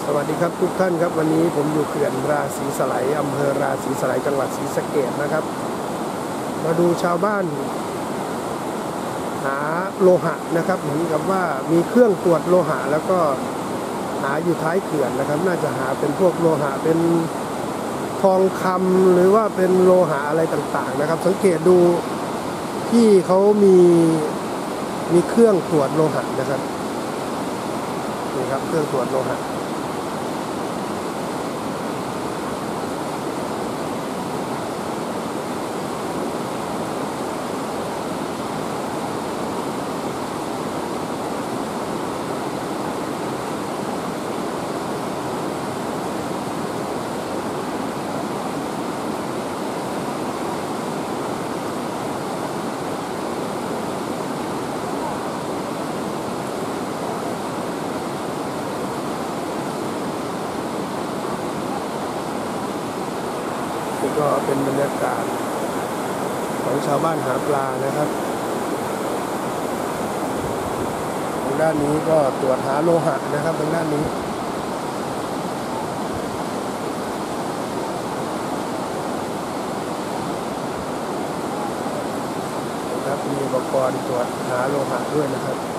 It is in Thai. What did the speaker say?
สวัสดีครับทุกท่านครับวันนี้ผมอยู่เขื่อนราศีสไลยอำเภอราศีสไลยจังหวัดศรีสะเกษนะครับมาดูชาวบ้านหาโลหะนะครับเหมือนกับว่ามีเครื่องตรวจโลหะแล้วก็หาอยู่ท้ายเขื่อนนะครับน่าจะหาเป็นพวกโลหะเป็นทองคำหรือว่าเป็นโลหะอะไรต่างๆนะครับสังเกตดูที่เขามีเครื่องตรวจโลหะนะครับนี่ครับเครื่องตรวจโลหะนี่ก็เป็นบรรยากาศของชาวบ้านหาปลานะครับทางด้านนี้ก็ตรวจหาโลหะนะครับทางด้านนี้นะครับมีอุปกรณ์ตรวจหาโลหะด้วยนะครับ